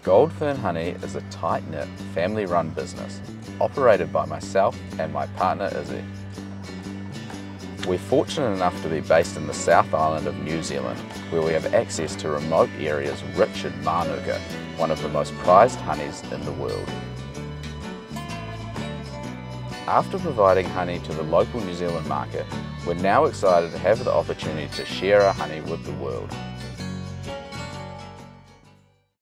Gold Fern Honey is a tight-knit, family-run business, operated by myself and my partner Izzy. We're fortunate enough to be based in the South Island of New Zealand, where we have access to remote areas rich in Mānuka, one of the most prized honeys in the world. After providing honey to the local New Zealand market, we're now excited to have the opportunity to share our honey with the world.